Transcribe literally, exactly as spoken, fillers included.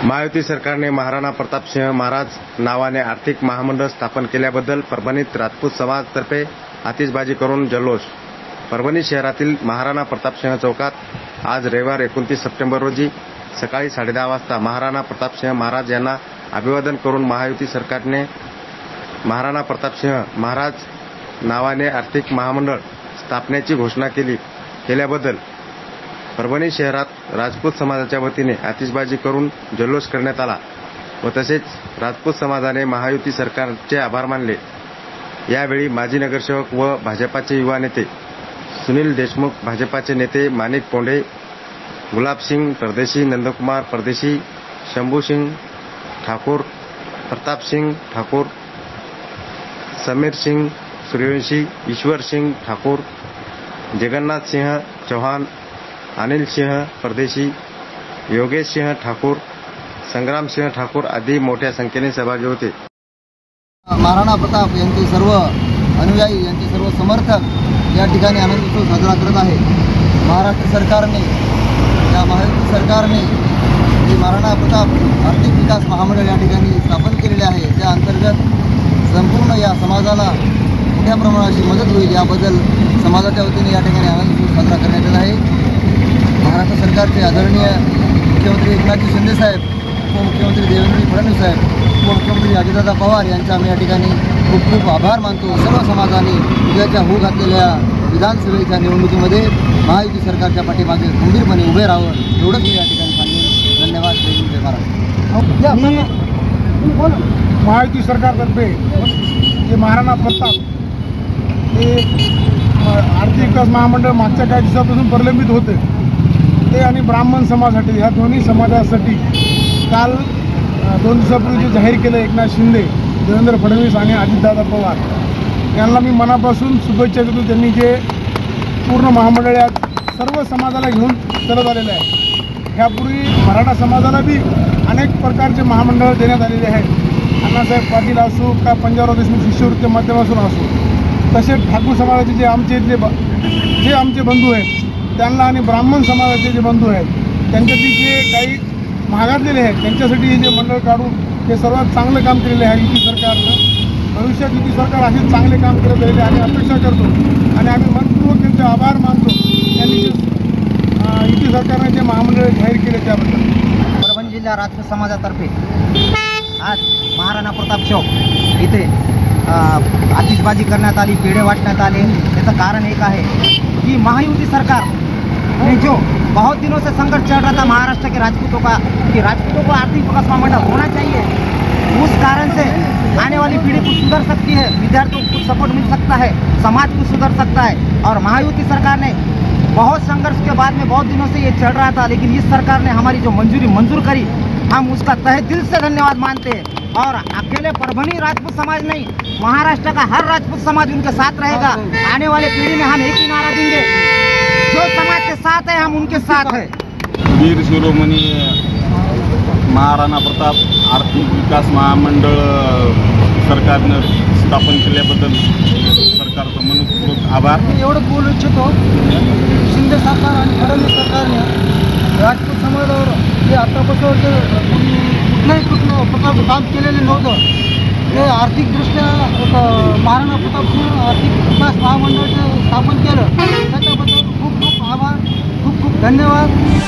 महायुती सरकारने महाराणा प्रतापसिंह महाराज नावाने आर्थिक महामंडळ स्थापन केल्याबद्दल परभणीत राजपूत समाजातर्फे आतिषबाजी करून जल्लोष. परभणी शहरातील महाराणा प्रतापसिंह चौकात आज रविवार एकोणतीस सप्टेंबर रोजी सकाळी साडेदहा वाजता महाराणा प्रतापसिंह महाराज यांना अभिवादन करून महायुती सरकारने महाराणा प्रतापसिंह महाराज नावाने आर्थिक महामंडळ स्थापनेची घोषणा केली केल्याबद्दल परभणी शहरात राजपूत समाजाच्या वतीने आतिषबाजी करून जल्लोष करण्यात आला व तसेच राजपूत समाजाने महायुती सरकारचे आभार मानले. यावेळी माजी नगरसेवक व भाजपाचे युवा नेते सुनील देशमुख, भाजपाचे नेते माणिक पोंडे, गुलाबसिंग परदेशी, नंदकुमार परदेशी, शंभूसिंग ठाकूर, प्रतापसिंग ठाकूर, समीर सिंग सूर्यवंशी, ईश्वर सिंग ठाकूर, जगन्नाथ सिंह चौहान, अनिल सिंह परदेशी, योगेश सिंह ठाकूर, संग्राम सिंह ठाकूर आदी मोठ्या संख्येने सहभागी होते. महाराणा प्रताप यांचे सर्व अनुयायी, यांचे सर्व समर्थक या ठिकाणी आनंदोत्सव साजरा करत आहे. महाराष्ट्र सरकारने, या महायुती सरकारने जे महाराणा प्रताप आर्थिक विकास महामंडळ या ठिकाणी स्थापन केलेले आहे, त्या अंतर्गत संपूर्ण या समाजाला मोठ्या प्रमाणाची मदत होईल याबद्दल समाजाच्या वतीने या ठिकाणी आनंदोत्सव साजरा करण्यात येत आहे. महाराष्ट्र सरकारचे आदरणीय मुख्यमंत्री एकनाथ शिंदे साहेब, उपमुख्यमंत्री देवेंद्र फडणवीस साहेब, उपमुख्यमंत्री अजितदादा पवार यांचा आम्ही या ठिकाणी खूप खूप आभार मानतो. सर्व समाजाने उद्याच्या होऊ घातलेल्या विधानसभेच्या निवडणुकीमध्ये महायुती सरकारच्या पाठीमागे खंबीरपणे उभे राहावं, एवढंच मी या ठिकाणी सांगेन. धन्यवाद. जय हिंद, जय महाराष्ट्र. महायुती सरकारतर्फे जे महाराणा प्रताप हे आर्थिक विकास महामंडळ मागच्या काही दिवसापासून प्रलंबित होते, ते आणि ब्राह्मण समाजासाठी, ह्या दोन्ही समाजासाठी काल दोन दिवसापूर्वी जे जाहीर केलं एकनाथ शिंदे, देवेंद्र फडणवीस आणि अजितदादा पवार यांना मी मनापासून शुभेच्छा देतो. त्यांनी जे पूर्ण महामंडळ या सर्व समाजाला घेऊन चालत आलेलं आहे. ह्यापूर्वी मराठा समाजाला बी अनेक प्रकारचे महामंडळ देण्यात आलेले आहेत. अण्णासाहेब पाटील असो का पंजाबराव देशमुख शिष्यवृत्ती माध्यमातून असो, तसेच ठाकूर समाजाचे जे आमचे इथले जे आमचे बंधू आहेत त्यांना आणि ब्राह्मण समाजाचे जे बंधू आहेत त्यांच्यासाठी जे काही मागातलेले आहेत त्यांच्यासाठी हे जे मंडळ काढून हे सर्वात चांगलं काम केलेलं आहे युती सरकारनं. भविष्यात युती सरकार असेच चांगले काम करत राहिले आणि अपेक्षा करतो आणि आम्ही मनपूर्वक त्यांचे आभार मानतो त्यांनी जे युती सरकारने जे महामंडळ जाहीर केले त्याबद्दल. परभणी जिल्हा राजपूत समाजातर्फे आज महाराणा प्रताप चौक इथे आतिषबाजी करण्यात आली, पेढे वाटण्यात आले. त्याचं कारण एक आहे कि महायुती सरकार ने जो बहुत दिनों से संघर्ष चल रहा था महाराष्ट्र के राजपूतों का कि राजपूतों को आर्थिक विकास महामंडल होना चाहिए, उस कारण से आने वाली पीढ़ी कुछ सुधर सकती है, विद्यार्थियों को कुछ सपोर्ट मिल सकता है, समाज कुछ सुधर सकता है. और महायुति सरकार ने बहुत संघर्ष के बाद में बहुत दिनों से ये चल रहा था, लेकिन इस सरकार ने हमारी जो मंजूरी मंजूर करी, हम उसका तहे दिल से धन्यवाद मानते हैं. और अकेले परभणी राजपूत समाज नहीं, महाराष्ट्र का हर राजपूत समाज उनके साथ रहेगा. आने वाले पीढ़ी में हम एक ही नारा देंगे, जो समाज के साथ है हम उनके साथ है. वीर शिरोमणी महाराणा प्रताप आर्थिक विकास महामंडळ सरकारनं स्थापन केल्याबद्दल सरकारचं मनपूर्वक आभार. मी एवढं बोलू इच्छितो, शिंदे सरकार आणि फडणवीस सरकारने राजपूत समाजावर जे आतापासून जे कुठल्याही कुठलं प्रकार काम केलेलं नव्हतं, ते आर्थिकदृष्ट्या एक महाराणा प्रतापसिंह आर्थिक विकास महामंडळ जे स्थापन केलं त्याच्याबद्दल खूप खूप आभार, खूप खूप धन्यवाद.